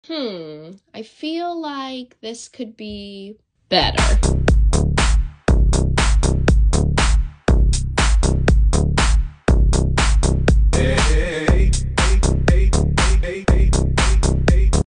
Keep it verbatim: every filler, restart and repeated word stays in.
Hmm, I feel like this could be better.